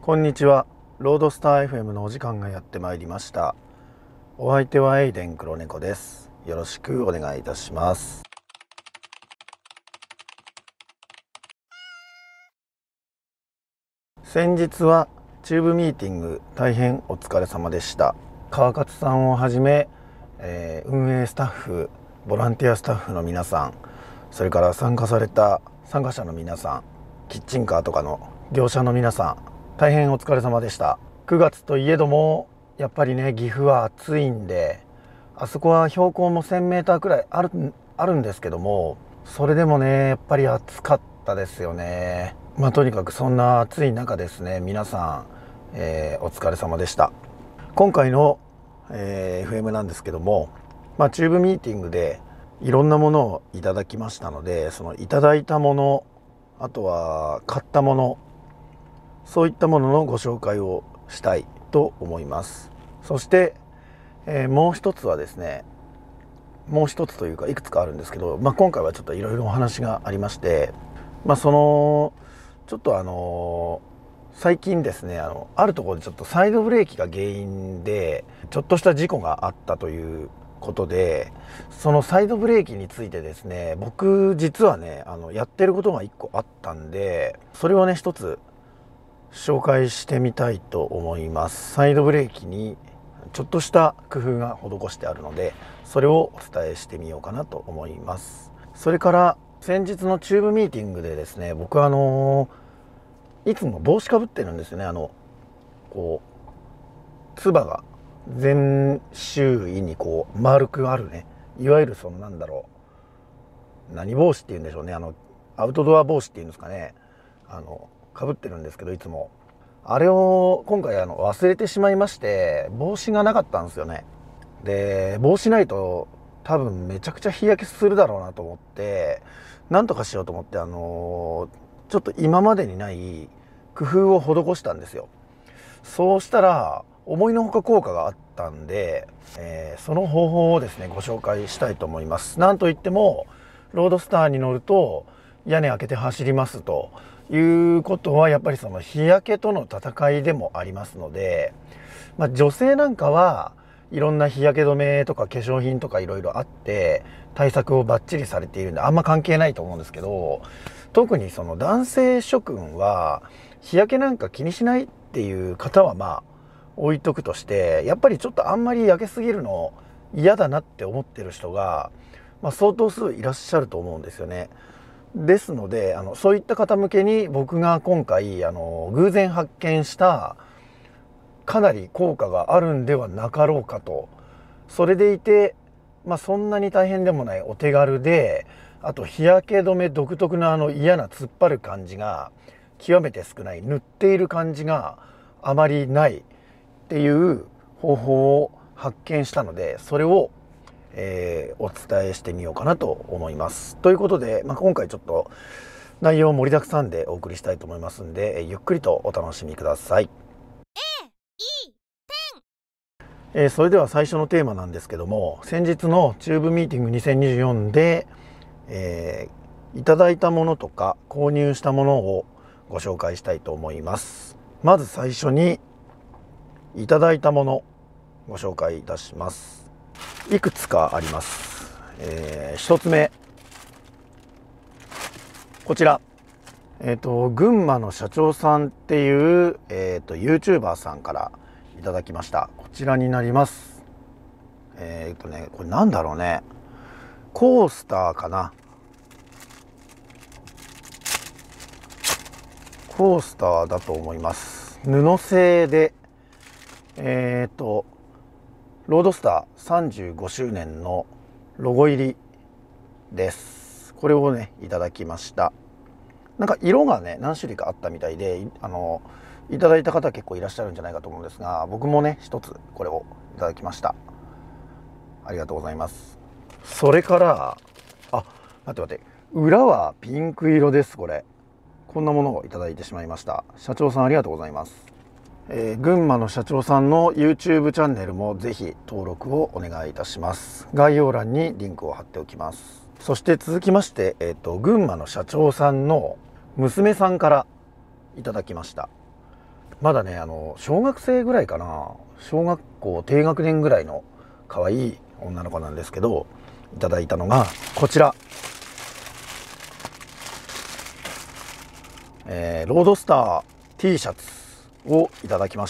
こんにちは。ロードスター FM のお時間がやってまいりました。お相手はエイデン黒猫です。よろしくお願いいたします。先日はチューブミーティング大変お疲れ様でした。川勝さんをはじめ、運営スタッフ、ボランティアスタッフの皆さん、それから参加された参加者の皆さん、キッチンカーとかの業者の皆さん、大変お疲れ様でした。9月といえどもやっぱりね、岐阜は暑いんで、あそこは標高も 1000m くらいあるんですけども、それでもねやっぱり暑かったですよね。とにかくそんな暑い中ですね、皆さん、お疲れ様でした。今回の、FM なんですけども、チューブミーティングでいろんなものをいただきましたので、そのいただいたもの、あとは買ったもの、そういったもののご紹介をしたいと思います。そして、もう一つはですね、もう一つというかいくつかあるんですけど、今回はちょっといろいろお話がありまして、そのちょっと最近ですね、あるところでちょっとサイドブレーキが原因でちょっとした事故があったということで、そのサイドブレーキについてですね、僕実はねやってることが1個あったんで、それをね一つ紹介してみたいと思います。サイドブレーキにちょっとした工夫が施してあるので、それをお伝えしてみようかなと思います。それから先日のチューブミーティングでですね、僕いつも帽子かぶってるんですよね。こうつばが全周囲にこう丸くあるね、いわゆるその何帽子っていうんでしょうね、アウトドア帽子っていうんですかね、かぶってるんですけど、いつもあれを今回忘れてしまいまして、帽子がなかったんですよね。で帽子ないと多分めちゃくちゃ日焼けするだろうなと思って、なんとかしようと思ってちょっと今までにない工夫を施したんですよ。そうしたら思いのほか効果があったんで、その方法をですねご紹介したいと思います。なんといってもロードスターに乗ると屋根開けて走りますということは、やっぱりその日焼けとの戦いでもありますので、女性なんかはいろんな日焼け止めとか化粧品とかいろいろあって対策をバッチリされているんであんま関係ないと思うんですけど、特にその男性諸君は日焼けなんか気にしないっていう方は置いとくとして、やっぱりちょっとあんまり焼けすぎるの嫌だなって思ってる人が、相当数いらっしゃると思うんですよね。ですのでそういった方向けに僕が今回偶然発見したかなり効果があるんではなかろうかと。それでいて、そんなに大変でもないお手軽で、あと日焼け止め独特の嫌な突っ張る感じが極めて少ない、塗っている感じがあまりないっていう方法を発見したので、それをお伝えしてみようかなと思います。ということで、今回ちょっと内容盛りだくさんでお送りしたいと思いますんで、ゆっくりとお楽しみください。それでは最初のテーマなんですけども、先日のチューブミーティング2024で、いただいたものとか購入したものをご紹介したいと思います。まず最初にいただいたものご紹介いたします。いくつかあります。一つ目、こちら、群馬の社長さんっていう、YouTuber さんからいただきました。こちらになります。これなんだろうね、コースターかな、コースターだと思います。布製でロードスター35周年のロゴ入りです。これをねいただきました。なんか色がね何種類かあったみたいで、いただいた方結構いらっしゃるんじゃないかと思うんですが、僕もね一つこれをいただきました。ありがとうございます。それから待って、裏はピンク色です。こんなものをいただいてしまいました。社長さんありがとうございます。群馬の社長さんの YouTube チャンネルもぜひ登録をお願いいたします。概要欄にリンクを貼っておきます。そして続きまして、群馬の社長さんの娘さんからいただきました。 まだね小学生ぐらいかな、小学校低学年ぐらいの可愛い女の子なんですけど、いただいたのがこちら、ロードスター T シャツをいただきました。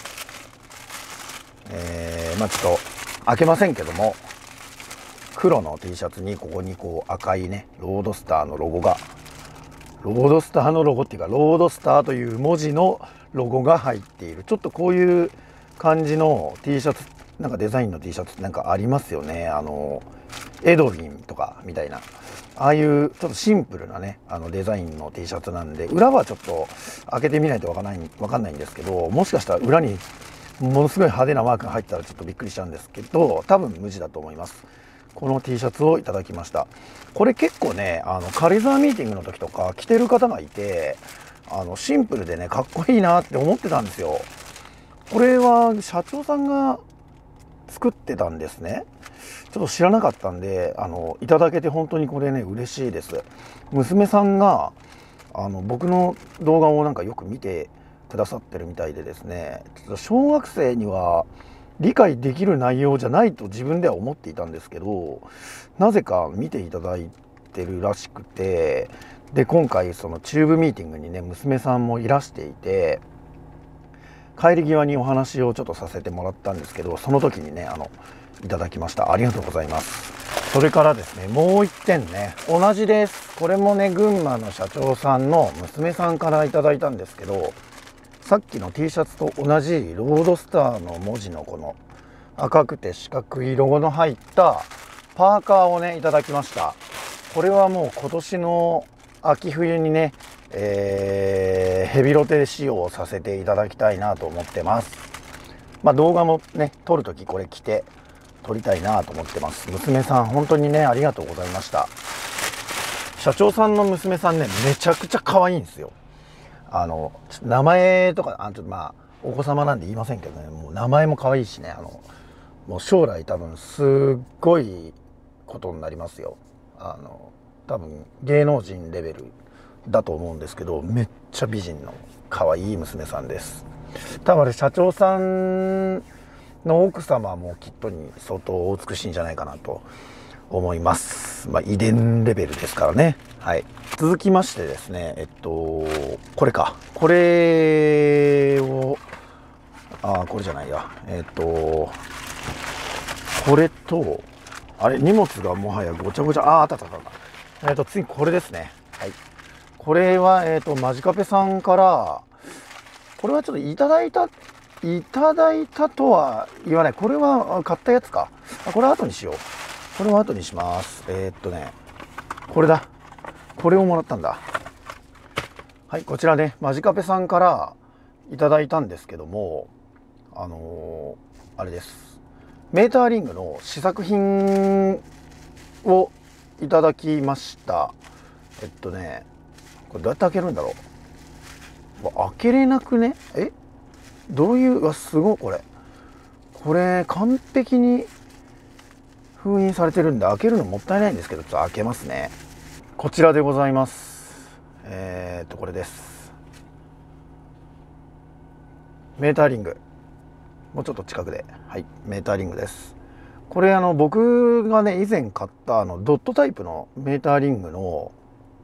まあちょっと開けませんけども、黒の T シャツにここにこう赤いねロードスターのロゴが、ロードスターのロゴっていうかロードスターという文字のロゴが入っている、ちょっとこういう感じの T シャツ、なんかデザインの T シャツってなんかありますよね。エドウィンとかみたいな、ああいうちょっとシンプルなねデザインの T シャツなんで、裏はちょっと開けてみないとわかんないんですけど、もしかしたら裏にものすごい派手なマークが入ったらちょっとびっくりしちゃうんですけど、多分無地だと思います。この T シャツをいただきました。これ結構ね軽井沢ミーティングの時とか着てる方がいて、シンプルでねかっこいいなって思ってたんですよ。これは社長さんが作ってたんですね。ちょっと知らなかったんでいただけて本当にこれね嬉しいです。娘さんが僕の動画をなんかよく見てくださってるみたいでですね、ちょっと小学生には理解できる内容じゃないと自分では思っていたんですけど、なぜか見ていただいてるらしくて、で今回そのチューブミーティングにね娘さんもいらしていて、帰り際にお話をちょっとさせてもらったんですけど、その時にねいただきました。ありがとうございます。それからですね、もう一点ね同じです。これもね群馬の社長さんの娘さんからいただいたんですけど、さっきの T シャツと同じロードスターの文字のこの赤くて四角いロゴの入ったパーカーをねいただきました。これはもう今年の秋冬にね、ヘビロテ仕様をさせていただきたいなと思ってます。まあ動画もね撮るときこれ着て撮りたいなと思ってます。娘さん本当にねありがとうございました。社長さんの娘さんねめちゃくちゃ可愛いんですよ。名前とかちょっとまあお子様なんで言いませんけどね、もう名前も可愛いしね、もう将来多分すっごいことになりますよ。多分芸能人レベルだと思うんですけど、めっちゃ美人の可愛い娘さんです。多分あれ社長さんの奥様もきっとに相当お美しいんじゃないかなと思います。まあ遺伝レベルですからね。はい。続きましてですね、これか。これを、これじゃないや。これと、あれ、荷物がもはやごちゃごちゃ、あった。次これですね。はい。これは、マジカペさんから、これはちょっといただいたとは言わない。これは買ったやつか。これは後にしよう。これは後にします。これだ。これをもらったんだ。はい、こちらね、マジカペさんからいただいたんですけども、あれです。メーターリングの試作品をいただきました。これどうやって開けるんだろう。開けれなくね？どういう、うわ、すごいこれ完璧に封印されてるんで開けるのもったいないんですけど、ちょっと開けますね。こちらでございます。これです。メーターリング。もうちょっと近くで。はい、メーターリングです。これ僕がね、以前買ったドットタイプのメーターリングの、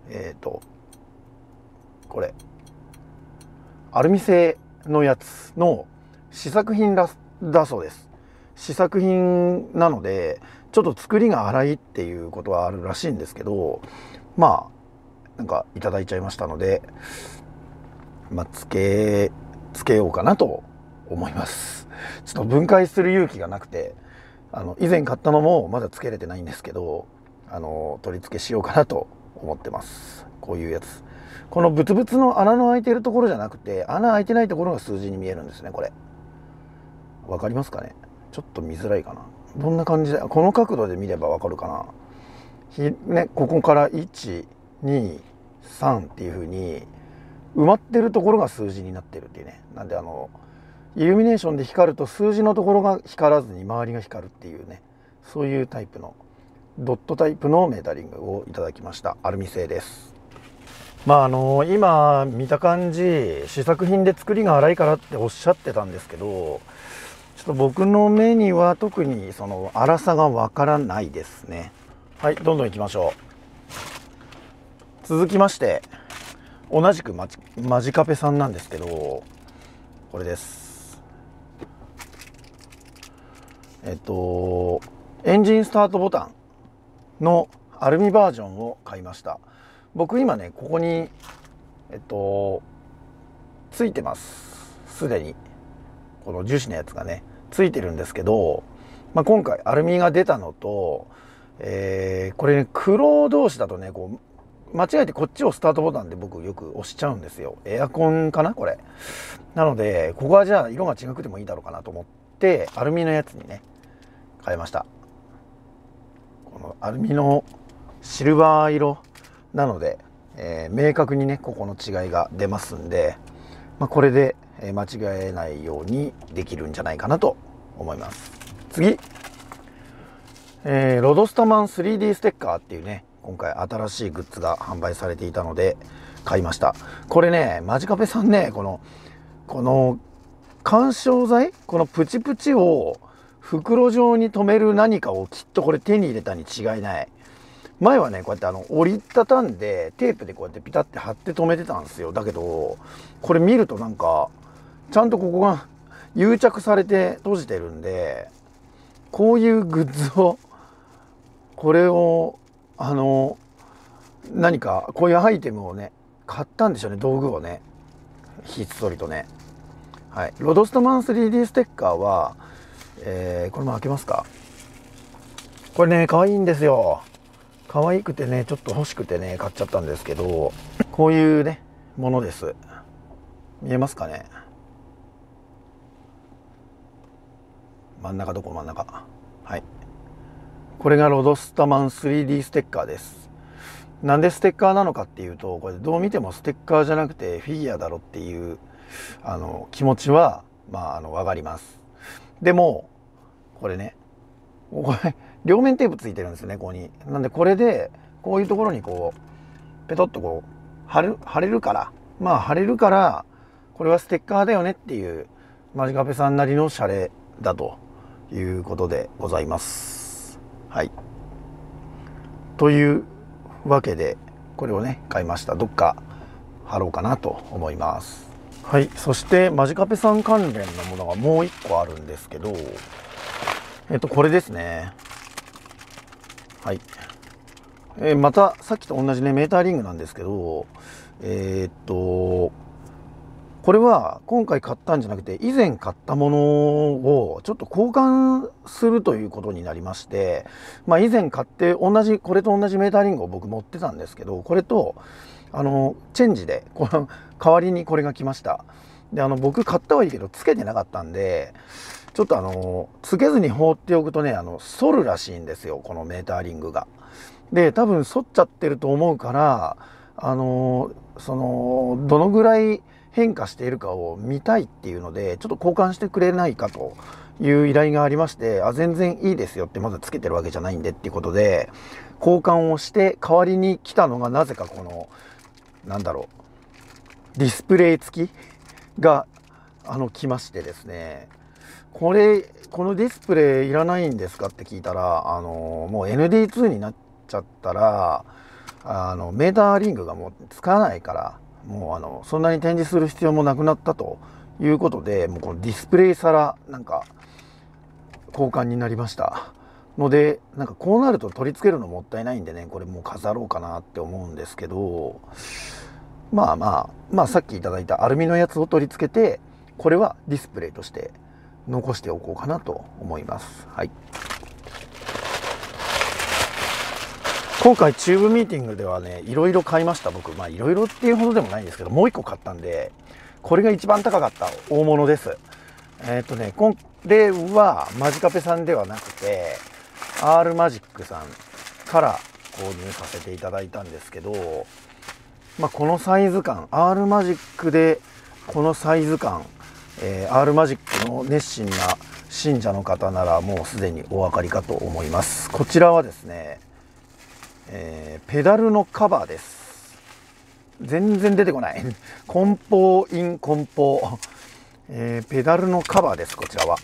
これ、アルミ製のやつの試作品だそうです。試作品なので、ちょっと作りが粗いっていうことはあるらしいんですけど、まあなんかいただいちゃいましたので、まあつけようかなと思います。ちょっと分解する勇気がなくて、以前買ったのもまだつけれてないんですけど、取り付けしようかなと思ってます。こういうやつ、このブツブツの穴の開いてるところじゃなくて、穴開いてないところが数字に見えるんですね。これわかりますかね。ちょっと見づらいかな。どんな感じで、この角度で見ればわかるかな。ね、ここから1、2、3っていう風に埋まってるところが数字になってるっていうね。なんでイルミネーションで光ると数字のところが光らずに周りが光るっていうね、そういうタイプのドットタイプのメータリングをいただきました。アルミ製です。 今見た感じ試作品で作りが荒いからっておっしゃってたんですけど、ちょっと僕の目には特にその粗さがわからないですね。はい、どんどんいきましょう。続きまして同じくマジカペさんなんですけど、これです。エンジンスタートボタンのアルミバージョンを買いました。僕今ねここについてます。すでにこの樹脂のやつがねついてるんですけど、今回アルミが出たのと、これね黒同士だとねこう間違えてこっちをスタートボタンで僕よく押しちゃうんですよ。エアコンかなこれ。なのでここはじゃあ色が違くてもいいだろうかなと思ってアルミのやつにね変えました。このアルミのシルバー色なので、明確にねここの違いが出ますんで、これで間違えないようにできるんじゃないかなと思います。次、ロドスタマン 3D ステッカーっていうね今回新しいグッズが販売されていたので買いました。これねマジカペさんねこの緩衝材、このプチプチを袋状に留める何かをきっとこれ手に入れたに違いない。前はねこうやって折りたたんでテープでこうやってピタッて貼って留めてたんですよ。だけどこれ見るとなんかちゃんとここが癒着されて閉じてるんで、こういうグッズをこれを何かこういうアイテムをね買ったんでしょうね、道具をねひっそりとね。はい、ロドストマン 3D ステッカーは、これも開けますか。これね可愛いんですよ。可愛くてねちょっと欲しくてね買っちゃったんですけど、こういうねものです。見えますかね。真ん中どこ真ん中。はい、これがロドスタマン 3D ステッカーです。なんでステッカーなのかっていうと、これどう見てもステッカーじゃなくてフィギュアだろっていう気持ちは分かります。でもこれねこれ両面テープついてるんですよねここに。なんでこれでこういうところにこうペトッとこう貼れるから貼れるからこれはステッカーだよねっていうマジカペさんなりのシャレだということでございます。はい、というわけでこれをね買いました。どっか貼ろうかなと思います。はい、そしてマジカペさん関連のものがもう一個あるんですけど、これですね。はい、またさっきと同じねメーターリングなんですけど、これは今回買ったんじゃなくて以前買ったものをちょっと交換するということになりまして、以前買ってこれと同じメーターリングを僕持ってたんですけど、これとチェンジでこの代わりにこれが来ました。で僕買ったはいいけどつけてなかったんで、ちょっとつけずに放っておくとね反るらしいんですよこのメーターリングが。で多分反っちゃってると思うからどのぐらい変化しているかを見たいっていうのでちょっと交換してくれないかという依頼がありまして、全然いいですよって、まだつけてるわけじゃないんでっていうことで交換をして、代わりに来たのがなぜかこのディスプレイ付きが来ましてですね、このディスプレイいらないんですかって聞いたらもう ND2 になっちゃったらメーターリングがもう使わないからもうそんなに展示する必要もなくなったということで、もうこのディスプレイ皿交換になりましたので、こうなると取り付けるのもったいないんでね、これもう飾ろうかなって思うんですけど、さっきいただいたアルミのやつを取り付けて、これはディスプレイとして残しておこうかなと思います。はい、今回チューブミーティングではねいろいろ買いました。僕いろいろっていうほどでもないんですけど、もう一個買ったんで、これが一番高かった大物です。これはマジカペさんではなくて R マジックさんから購入させていただいたんですけど、このサイズ感 R マジックでこのサイズ感、R マジックの熱心な信者の方ならもうすでにお分かりかと思います。こちらはですね、ペダルのカバーです。 全然出てこない梱包イン梱包、ペダルのカバーです。こちらは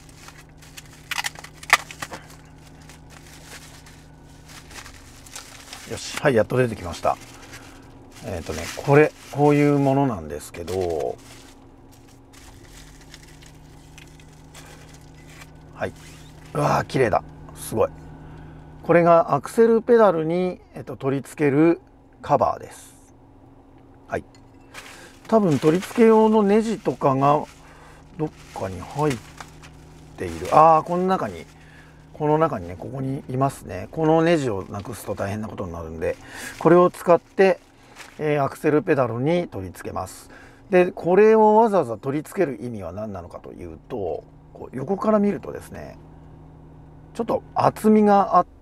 よし、はい、やっと出てきました。こういうものなんですけど、はい、うわー綺麗だ、すごい。これがアクセルペダルに、取り付けるカバーです。はい、多分取り付け用のネジとかがどっかに入っている。この中にね、ここにいますね。このネジをなくすと大変なことになるんで、これを使って、アクセルペダルに取り付けます。でこれをわざわざ取り付ける意味は何なのかというと、こう横から見るとですね、ちょっと厚みがあって、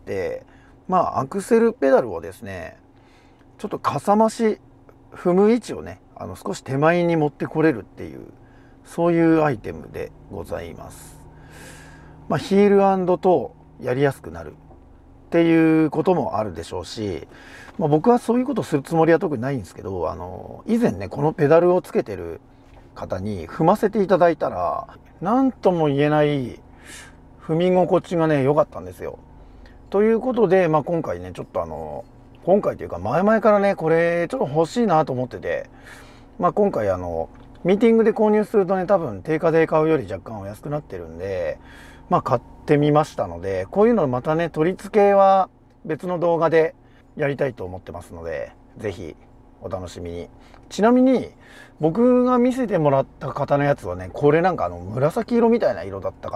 アクセルペダルをですね、ちょっとかさ増し、踏む位置をね、少し手前に持ってこれるっていう、そういうアイテムでございます。ヒール&トーやりやすくなるっていうこともあるでしょうし、僕はそういうことするつもりは特にないんですけど、以前ね、このペダルをつけてる方に踏ませていただいたら、何とも言えない踏み心地がね、良かったんですよ。ということで、今回ね、ちょっと今回というか前々からね、これちょっと欲しいなと思ってて、今回ミーティングで購入するとね、多分定価で買うより若干お安くなってるんで、買ってみましたので、こういうのまたね、取り付けは別の動画でやりたいと思ってますので、是非お楽しみに。ちなみに僕が見せてもらった方のやつはね、これなんか紫色みたいな色だったから、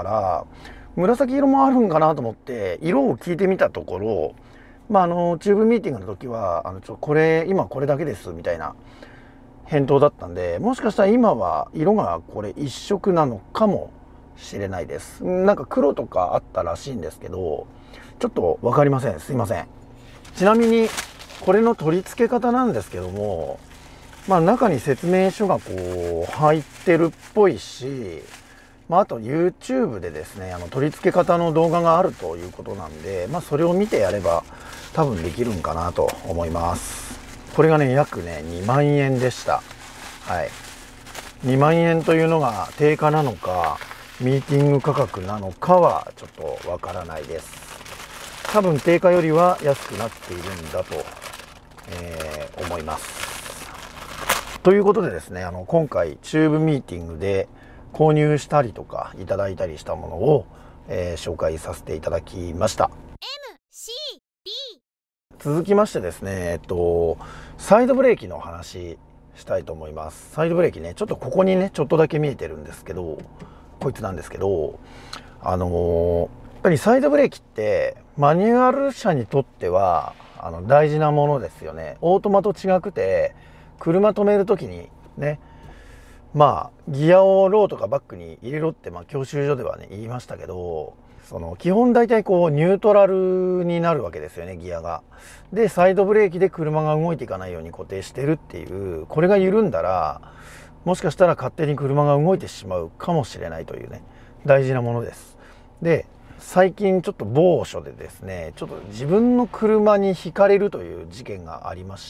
紫色もあるんかなと思って色を聞いてみたところ、チューブミーティングの時は今これだけですみたいな返答だったんで、もしかしたら今は色がこれ一色なのかもしれないです。なんか黒とかあったらしいんですけど、ちょっと分かりません。すいません。ちなみにこれの取り付け方なんですけども、中に説明書がこう入ってるっぽいし、あと YouTube でですね、取り付け方の動画があるということなんで、それを見てやれば多分できるんかなと思います。これがね、約ね2万円でした。はい、2万円というのが定価なのかミーティング価格なのかはちょっとわからないです。多分定価よりは安くなっているんだと、思います。ということでですね、今回チューブミーティングで購入したりとかいただいたりしたものを、紹介させていただきました。続きましてですね、サイドブレーキの話したいと思います。サイドブレーキね、ちょっとここにねちょっとだけ見えてるんですけど、こいつなんですけど、やっぱりサイドブレーキってマニュアル車にとっては大事なものですよね。オートマと違くて、車止める時にね、ギアをローとかバックに入れろって教習所ではね言いましたけど、基本大体こうニュートラルになるわけですよね、ギアが。でサイドブレーキで車が動いていかないように固定してるっていう、これが緩んだらもしかしたら勝手に車が動いてしまうかもしれないというね、大事なものです。で最近ちょっと某所でですね、ちょっと自分の車にひかれるという事件がありまして、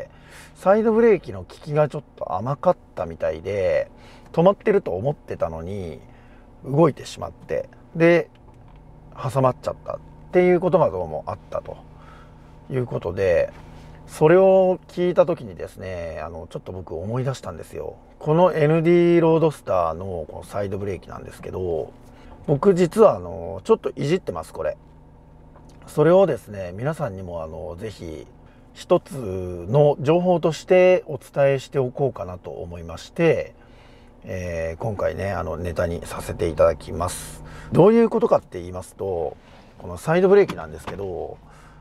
サイドブレーキの効きがちょっと甘かったみたいで、止まってると思ってたのに動いてしまって、で挟まっちゃったっていうことがどうもあったということで、それを聞いた時にですね、ちょっと僕思い出したんですよ。この ND ロードスターのこのサイドブレーキなんですけど、僕実はちょっといじってます、これ。それをですね、皆さんにもぜひ一つの情報としてお伝えしておこうかなと思いまして、今回ねネタにさせていただきます。どういうことかって言いますと、このサイドブレーキなんですけど、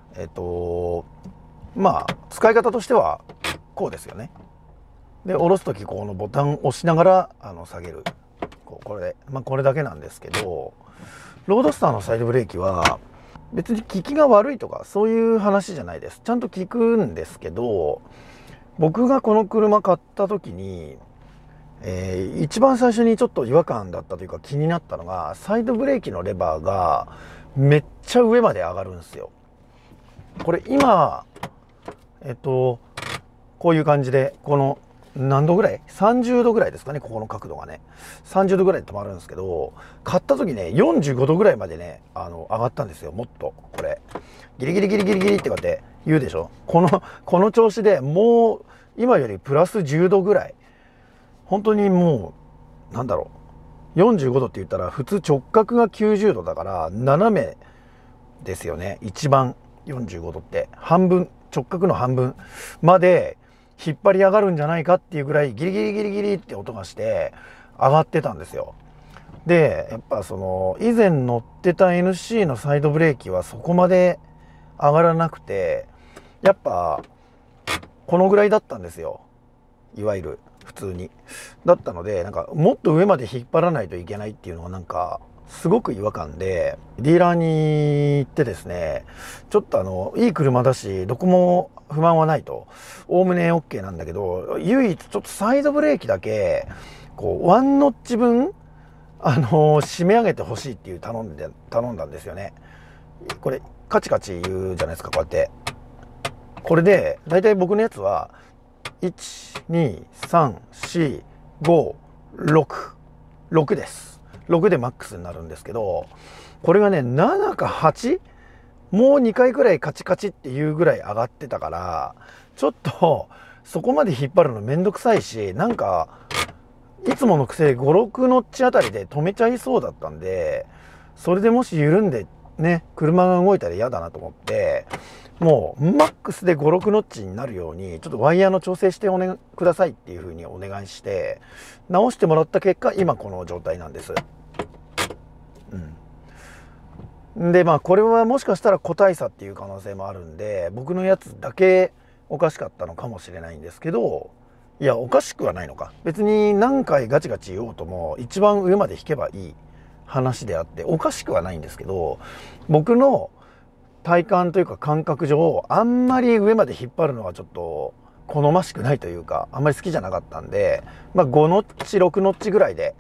使い方としてはこうですよね。で下ろす時このボタンを押しながら下げる、これで、これだけなんですけど、ロードスターのサイドブレーキは別に効きが悪いとかそういう話じゃないです。ちゃんと効くんですけど、僕がこの車買った時に一番最初にちょっと違和感だったというか気になったのが、サイドブレーキのレバーがめっちゃ上まで上がるんですよ。これ今こういう感じで、この何度ぐらい ?30 度ぐらいですかね、ここの角度がね。30度ぐらいで止まるんですけど、買った時ね、45度ぐらいまでね、上がったんですよ、もっと。これ。ギリギリギリギリギリってこうやって言うでしょ。この調子でもう、今よりプラス10度ぐらい。本当にもう、なんだろう。45度って言ったら、普通直角が90度だから、斜めですよね。一番45度って。半分、直角の半分まで、引っ張り上がるんじゃないかっていうぐらいギリギリギリギリって音がして上がってたんですよ。でやっぱその以前乗ってた NC のサイドブレーキはそこまで上がらなくて、やっぱこのぐらいだったんですよ、いわゆる普通に。だったのでなんかもっと上まで引っ張らないといけないっていうのがなんかすごく違和感で、ディーラーに行ってですね、ちょっといい車だしどこも不満はないと、おおむね OK なんだけど、唯一ちょっとサイドブレーキだけこうワンノッチ分締め上げてほしいっていう頼んだんですよね。これカチカチ言うじゃないですか、こうやって。これでだいたい僕のやつは1234566です。6でマックスになるんですけど、これがね7か8、もう2回くらいカチカチっていうぐらい上がってたから、ちょっとそこまで引っ張るのめんどくさいし、なんかいつものくせ56ノッチあたりで止めちゃいそうだったんで、それでもし緩んでね車が動いたら嫌だなと思って、もうマックスで56ノッチになるようにちょっとワイヤーの調整してくださいっていう風にお願いして直してもらった結果、今この状態なんです。でまあこれはもしかしたら個体差っていう可能性もあるんで、僕のやつだけおかしかったのかもしれないんですけど、いやおかしくはないのか、別に何回ガチガチ言おうとも一番上まで引けばいい話であっておかしくはないんですけど、僕の体感というか感覚上あんまり上まで引っ張るのはちょっと好ましくないというか、あんまり好きじゃなかったんで、まあ5ノッチ6ノッチぐらいで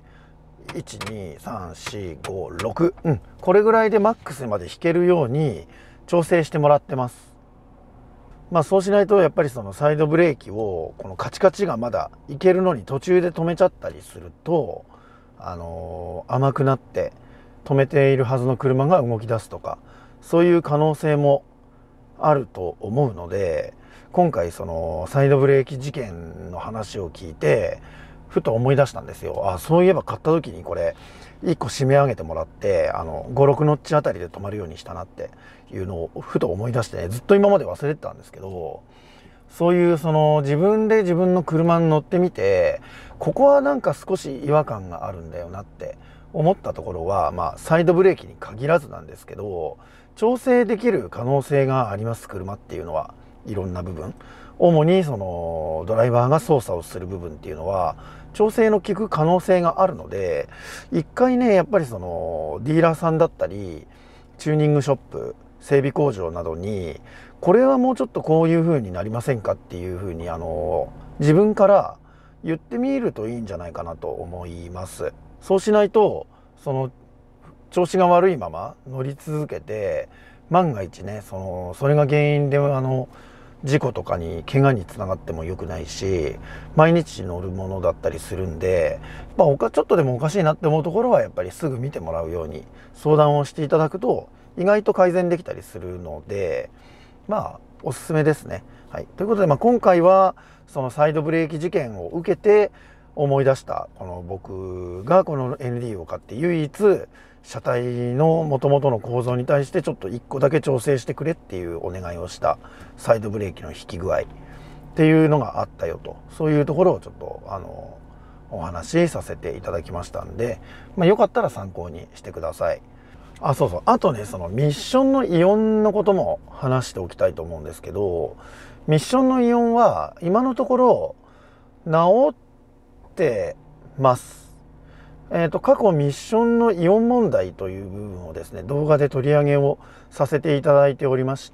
1234566、これぐらいでマックスまで弾けるように調整してもらってます。まあそうしないとやっぱりそのサイドブレーキをこのカチカチがまだいけるのに途中で止めちゃったりすると甘くなって止めているはずの車が動き出すとか、そういう可能性もあると思うので、今回そのサイドブレーキ事件の話を聞いてふと思い出したんですよ。あ、そういえば買った時にこれ1個締め上げてもらって56ノッチあたりで止まるようにしたなっていうのをふと思い出してね、ずっと今まで忘れてたんですけど、そういうその自分で自分の車に乗ってみて、ここはなんか少し違和感があるんだよなって思ったところは、まあサイドブレーキに限らずなんですけど、調整できる可能性があります、車っていうのは。いろんな部分、主にそのドライバーが操作をする部分っていうのは調整の効く可能性があるので、一回ねやっぱりそのディーラーさんだったりチューニングショップ、整備工場などにこれはもうちょっとこういう風になりませんかっていう風に自分から言ってみるといいんじゃないかなと思います。そうしないとその調子が悪いまま乗り続けて、万が一ねそれが原因で事故とかに怪我につながっても良くないし、毎日乗るものだったりするんで、ちょっとでもおかしいなって思うところはやっぱりすぐ見てもらうように相談をしていただくと意外と改善できたりするので、まあおすすめですね。はい、ということで、今回はそのサイドブレーキ事件を受けて思い出したこの僕がこの ND を買って唯一車体の元々の構造に対してちょっと1個だけ調整してくれっていうお願いをしたサイドブレーキの引き具合っていうのがあったよと、そういうところをちょっとお話しさせていただきましたんで、よかったら参考にしてください。あ、そうそう、あとねそのミッションのイオンのことも話しておきたいと思うんですけど、ミッションのイオンは今のところ治ってます。過去ミッションのイオン問題という部分をですね動画で取り上げをさせていただいておりまして、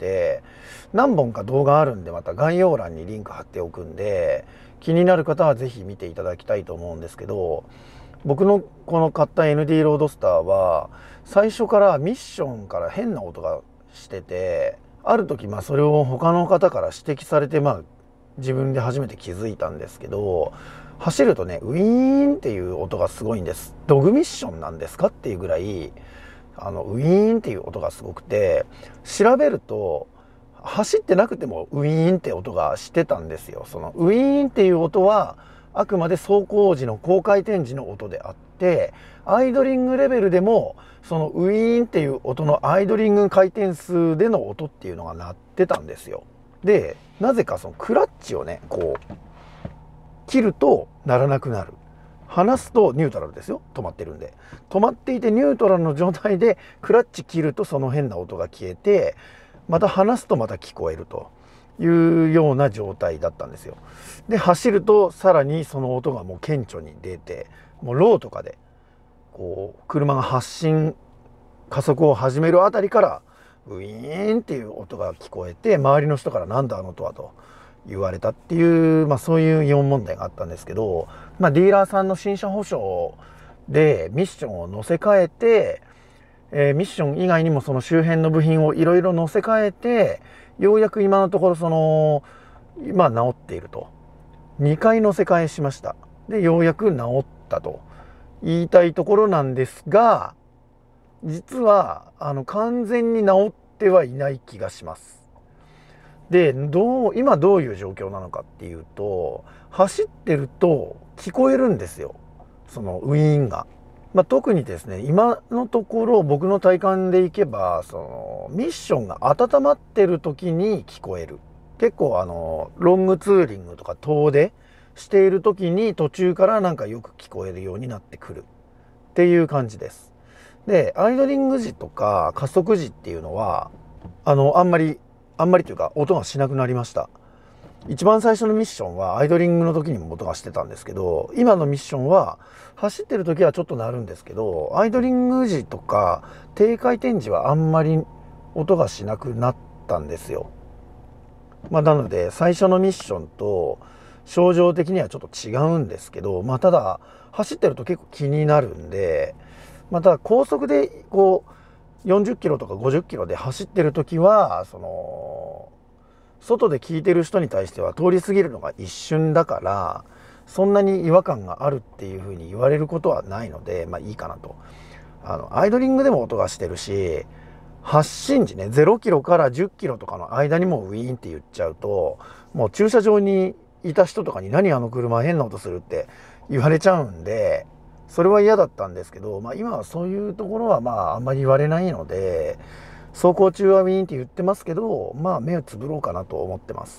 何本か動画あるんでまた概要欄にリンク貼っておくんで、気になる方は是非見ていただきたいと思うんですけど、僕のこの買った ND ロードスターは最初からミッションから変な音がしてて、ある時それを他の方から指摘されて自分で初めて気づいたんですけど、走るとねウィーンっていう音がすごいんです。ドグミッションなんですかっていうぐらいウィーンっていう音がすごくて、調べると走ってなくてもウィーンって音がしてたんですよ。そのウィーンっていう音はあくまで走行時の高回転時の音であって、アイドリングレベルでもそのウィーンっていう音のアイドリング回転数での音っていうのが鳴ってたんですよ。でなぜかそのクラッチをねこう切ると鳴らなくなる、離すとニュートラルですよ、止まってるんで。止まっていてニュートラルの状態でクラッチ切るとその変な音が消えて、また離すとまた聞こえるというような状態だったんですよ。で走るとさらにその音がもう顕著に出て、もうローとかでこう車が加速を始めるあたりからウィーンっていう音が聞こえて、周りの人からなんだあの音はと言われたっていう、そういうイオン問題があったんですけど、ディーラーさんの新車保証でミッションを載せ替えて、ミッション以外にもその周辺の部品をいろいろ載せ替えて、ようやく今のところ治っていると。2回載せ替えしました。でようやく治ったと言いたいところなんですが、実は完全に治ってはいない気がします。で今どういう状況なのかっていうと、走ってると聞こえるんですよ、そのウィーンが。特にですね今のところ僕の体感でいけば、そのミッションが温まってる時に聞こえる。結構ロングツーリングとか遠出している時に途中からなんかよく聞こえるようになってくるっていう感じです。でアイドリング時とか加速時っていうのはあんまりというか音がしなくなりました。一番最初のミッションはアイドリングの時にも音がしてたんですけど、今のミッションは走ってる時はちょっと鳴るんですけど、アイドリング時とか低回転時はあんまり音がしなくなったんですよ。なので最初のミッションと症状的にはちょっと違うんですけど、ただ走ってると結構気になるんで、ただ高速でこう40キロとか50キロで走ってる時は外で聞いてる人に対しては通り過ぎるのが一瞬だから、そんなに違和感があるっていう風に言われることはないので、いいかなと。アイドリングでも音がしてるし、発進時ね0キロから10キロとかの間にもウィーンって言っちゃうと、もう駐車場にいた人とかに何あの車変な音するって言われちゃうんで、それは嫌だったんですけど、今はそういうところはあんまり言われないので、走行中はウィーンって言ってますけど、目をつぶろうかなと思ってます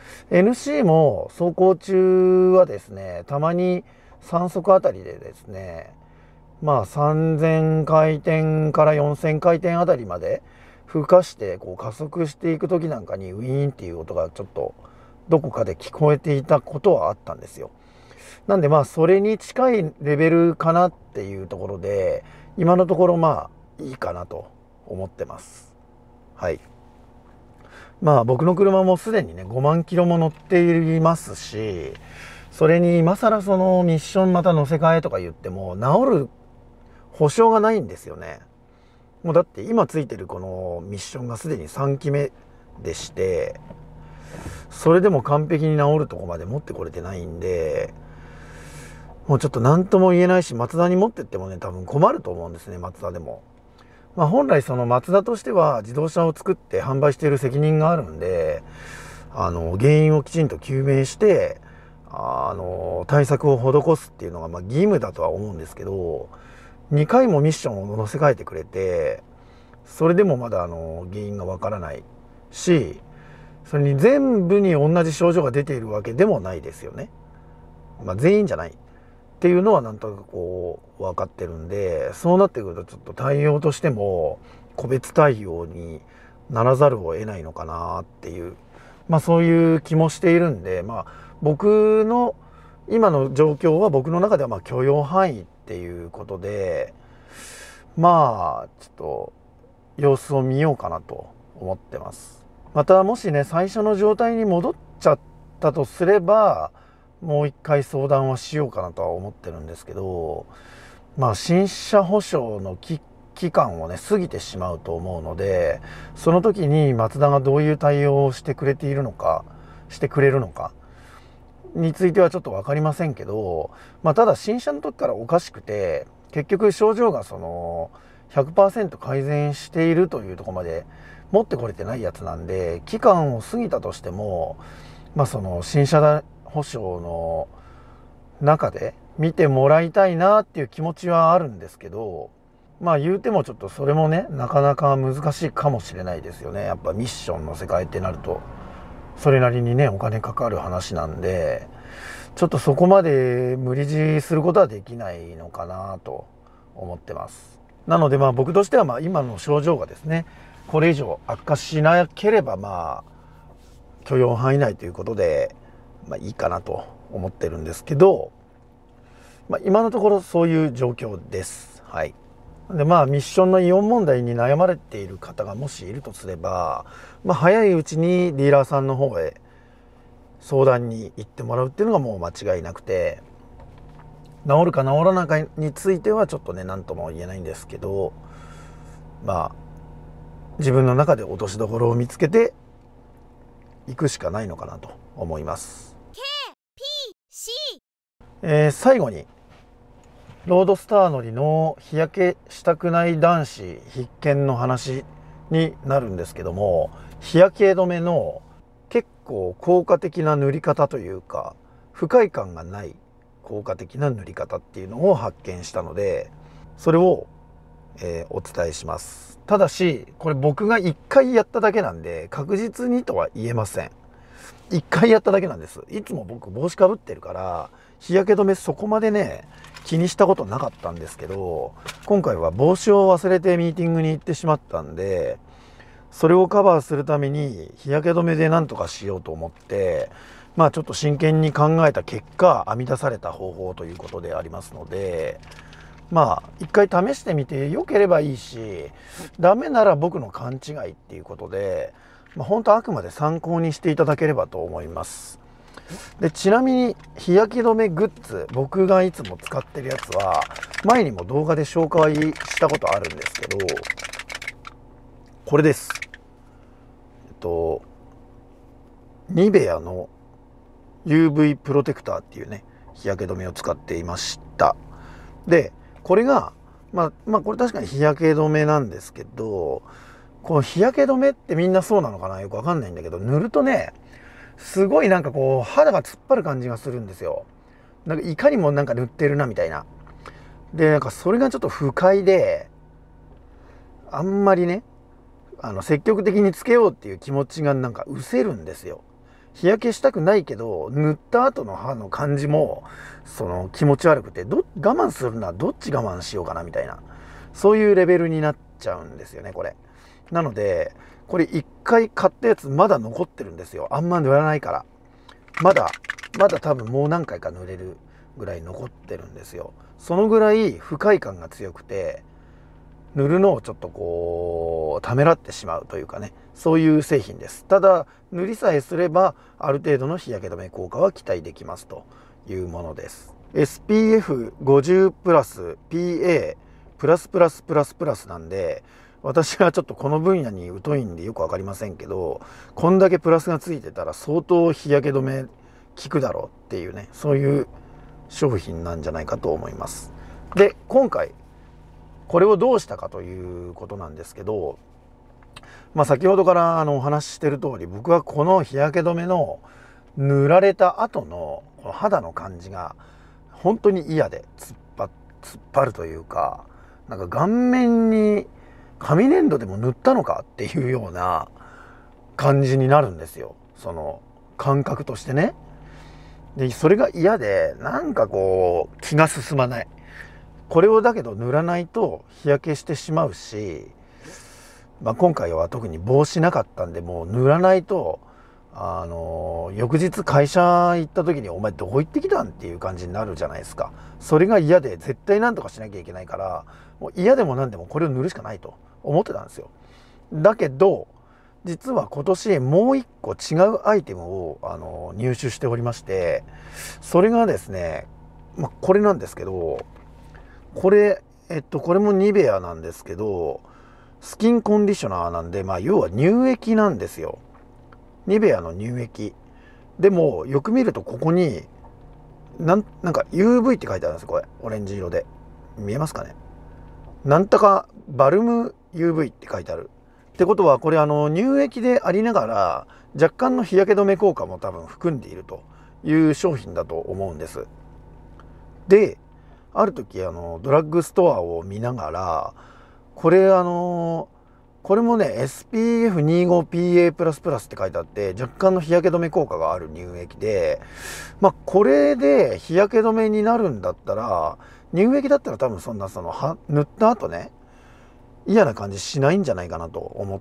。NC も走行中はですね、たまに3速あたりでですね、3000回転から4000回転あたりまで吹かしてこう加速していく時なんかにウィーンっていう音がちょっとどこかで聞こえていたことはあったんですよ。なんでそれに近いレベルかなっていうところで、今のところいいかなと思ってます。はい。僕の車もすでにね5万キロも乗っていますし、それに今更そのミッションまた乗せ替えとか言っても治る保証がないんですよね。もうだって今ついてるこのミッションがすでに3期目でして、それでも完璧に治るとこまで持ってこれてないんで、もうちょっと何とも言えないし、マツダに持ってってもね多分困ると思うんですね、マツダでも。本来そのマツダとしては自動車を作って販売している責任があるんで、原因をきちんと究明して対策を施すっていうのが義務だとは思うんですけど、2回もミッションを載せ替えてくれて、それでもまだ原因がわからないし、それに全部に同じ症状が出ているわけでもないですよね。全員じゃないっていうのはなんとなくこう分かってるんで、そうなってくるとちょっと対応としても個別対応にならざるを得ないのかなっていう、そういう気もしているんで、僕の今の状況は僕の中では許容範囲っていうことで、ちょっと様子を見ようかなと思ってます。またもしね最初の状態に戻っちゃったとすれば、もう一回相談はしようかなとは思ってるんですけど、新車保証の期間をね過ぎてしまうと思うので、その時にマツダがどういう対応をしてくれるのかについてはちょっと分かりませんけど、ただ新車の時からおかしくて、結局症状が100% 改善しているというところまで持ってこれてないやつなんで、期間を過ぎたとしても、新車保証の中で見てもらいたいなっていう気持ちはあるんですけど、言うてもちょっとそれもね、なかなか難しいかもしれないですよね。やっぱミッションの世界ってなるとそれなりにねお金かかる話なんで、ちょっとそこまで無理強いすることはできないのかなと思ってます。なので僕としては今の症状がですねこれ以上悪化しなければ許容範囲内ということでいいかなと思ってるんですけど、今のところそういう状況です。はい。でミッションのイオン問題に悩まれている方がもしいるとすれば、早いうちにディーラーさんの方へ相談に行ってもらうっていうのがもう間違いなくて、治るか治らないかについてはちょっとね何とも言えないんですけど、自分の中で落としどころを見つけていくしかないのかなと思います。最後にロードスター乗りの日焼けしたくない男子必見の話になるんですけども、日焼け止めの結構効果的な塗り方というか不快感がない効果的な塗り方っていうのを発見したので、それを、お伝えします。ただしこれ僕が1回やっただけなんで確実にとは言えません。1回やっただけなんです。いつも僕帽子かぶってるから日焼け止めそこまでね気にしたことなかったんですけど、今回は帽子を忘れてミーティングに行ってしまったんで、それをカバーするために日焼け止めでなんとかしようと思ってちょっと真剣に考えた結果編み出された方法ということでありますので、一回試してみて良ければいいし、ダメなら僕の勘違いっていうことで、本当あくまで参考にしていただければと思います。でちなみに日焼け止めグッズ、僕がいつも使ってるやつは前にも動画で紹介したことあるんですけど、これです。ニベアの UV プロテクターっていうね日焼け止めを使っていました。でこれがこれ確かに日焼け止めなんですけど、この日焼け止めってみんなそうなのかな、よくわかんないんだけど、塗るとねすごい肌が突っ張る感じがするんですよ。いかにも塗ってるなみたいな。でそれがちょっと不快で、あんまりね積極的につけようっていう気持ちが失せるんですよ。日焼けしたくないけど塗った後の歯の感じも気持ち悪くて、我慢するのはどっち我慢しようかなみたいな、そういうレベルになっちゃうんですよねこれ。なのでこれ1回買ったやつまだ残ってるんですよ。あんま塗らないから。まだ多分もう何回か塗れるぐらい残ってるんですよ。そのぐらい不快感が強くて、塗るのをちょっとためらってしまうというかね、そういう製品です。ただ塗りさえすればある程度の日焼け止め効果は期待できますというものです。 SPF50 プラス PA プラスプラスプラスプラスなんで、私はちょっとこの分野に疎いんでよく分かりませんけど、こんだけプラスがついてたら相当日焼け止め効くだろうっていうね、そういう商品なんじゃないかと思います。で今回これをどうしたかということなんですけど、先ほどからお話ししてる通り、僕はこの日焼け止めの塗られた後のこの肌の感じが本当に嫌で突っ張るというか、顔面に紙粘土でも塗ったのかっていうような感じになるんですよ、その感覚としてね。でそれが嫌で気が進まない。これをだけど塗らないと日焼けしてしまうし、今回は特に帽子なかったんで、もう塗らないと翌日会社行った時にお前どこ行ってきたんっていう感じになるじゃないですか。それが嫌で絶対何とかしなきゃいけないから、もう嫌でも何でもこれを塗るしかないと思ってたんですよ。だけど実は今年もう一個違うアイテムを入手しておりまして、それがですね、これなんですけど、これもニベアなんですけど、スキンコンディショナーなんで、要は乳液なんですよ。ニベアの乳液でもよく見るとここになんか UV って書いてあるんですよ。これオレンジ色で見えますかね。なんとかバルム UV って書いてあるってことは、これ乳液でありながら若干の日焼け止め効果も多分含んでいるという商品だと思うんです。で、ある時ドラッグストアを見ながら、これこれもね SPF25PA++ って書いてあって、若干の日焼け止め効果がある乳液で、これで日焼け止めになるんだったら、乳液だったら多分そんな塗った後ね嫌な感じしないんじゃないかなと思って、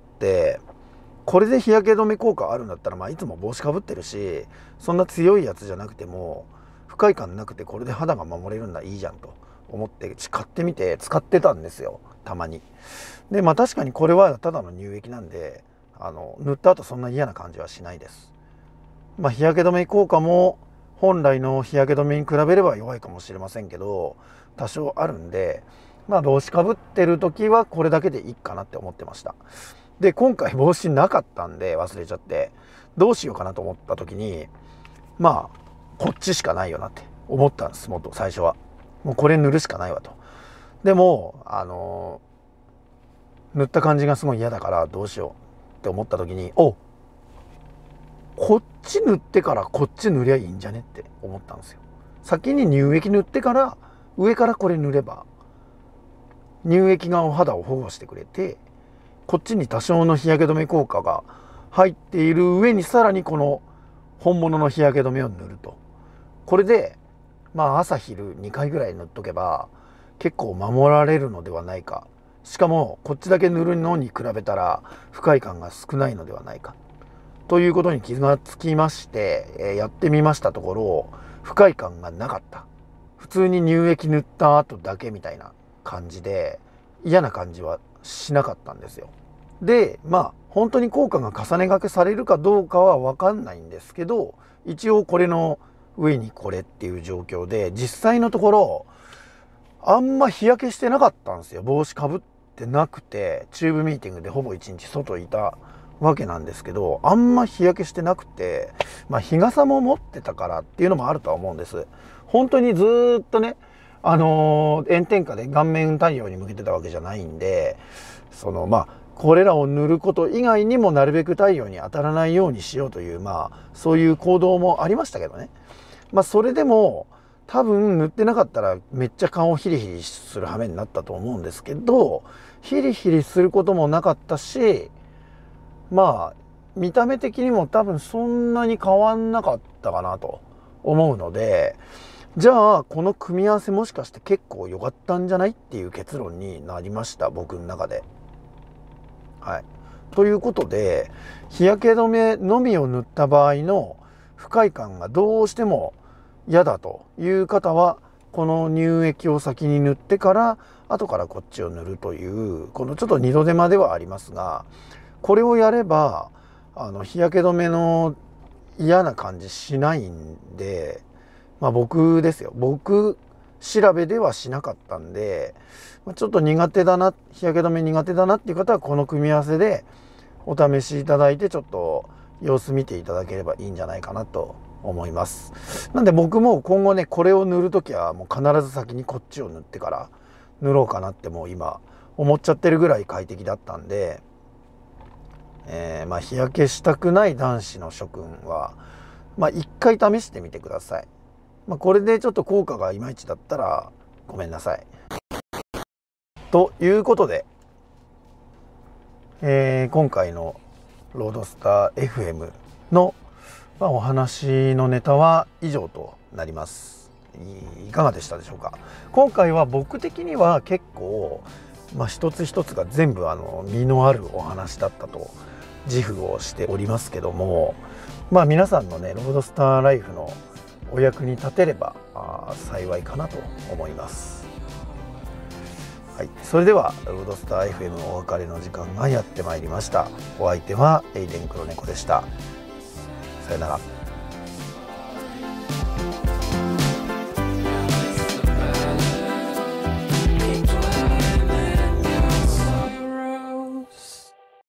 これで日焼け止め効果あるんだったら、いつも帽子かぶってるし、そんな強いやつじゃなくても不快感なくてこれで肌が守れるんだ、いいじゃんと思って買ってみて使ってたんですよ、たまに。で確かにこれはただの乳液なんで、塗った後そんな嫌な感じはしないです。日焼け止め効果も本来の日焼け止めに比べれば弱いかもしれませんけど、多少あるんで、帽子かぶってる時はこれだけでいいかなって思ってました。で今回帽子なかったんで忘れちゃって、どうしようかなと思った時に、こっちしかないよなって思ったんです。もっと最初はもうこれ塗るしかないわと。でも塗った感じがすごい嫌だからどうしようって思った時に、こっち塗ってからこっち塗りゃいいんじゃねって思ったんですよ。先に乳液塗ってから上からこれ塗れば、乳液がお肌を保護してくれて、こっちに多少の日焼け止め効果が入っている上にさらにこの本物の日焼け止めを塗ると。これで朝昼2回ぐらい塗っとけば結構守られるのではないか。しかもこっちだけ塗るのに比べたら不快感が少ないのではないかということに気がつきまして、やってみましたところ不快感がなかった。普通に乳液塗った後だけみたいな感じで嫌な感じはしなかったんですよ。で本当に効果が重ねがけされるかどうかは分かんないんですけど、一応これの上にこれっていう状況で、実際のところあんま日焼けしてなかったんですよ。帽子かぶってなくてチューブミーティングでほぼ一日外いたわけなんですけど、あんま日焼けしてなくて、日傘も持ってたからっていうのもあるとは思うんです。本当にずーっとね炎天下で顔面太陽に向けてたわけじゃないんで、これらを塗ること以外にもなるべく太陽に当たらないようにしようというそういう行動もありましたけどね。それでも多分塗ってなかったらめっちゃ顔ヒリヒリする羽目になったと思うんですけど、ヒリヒリすることもなかったし、見た目的にも多分そんなに変わんなかったかなと思うので、じゃあこの組み合わせもしかして結構良かったんじゃないっていう結論になりました、僕の中で。はい。ということで、日焼け止めのみを塗った場合の不快感がどうしても嫌だという方は、この乳液を先に塗ってから後からこっちを塗るという、このちょっと二度手間ではありますが、これをやれば日焼け止めの嫌な感じしないんで、僕ですよ、僕調べではしなかったんで、ちょっと苦手だな、日焼け止め苦手だなっていう方はこの組み合わせでお試しいただいて、ちょっと様子見ていただければいいんじゃないかなと思います。なんで僕も今後ね、これを塗るときはもう必ず先にこっちを塗ってから塗ろうかなってもう今思っちゃってるぐらい快適だったんで、日焼けしたくない男子の諸君は一回試してみてください。これでちょっと効果がいまいちだったらごめんなさい。ということで、今回のロードスター FM の、お話のネタは以上となります。いかがでしたでしょうか。今回は僕的には結構、一つ一つが全部実のあるお話だったと自負をしておりますけども、皆さんのねロードスターライフのお役に立てれば幸いかなと思います。はい、それではロードスター FM お別れの時間がやってまいりました。お相手はエイデン黒猫でした。さよなら。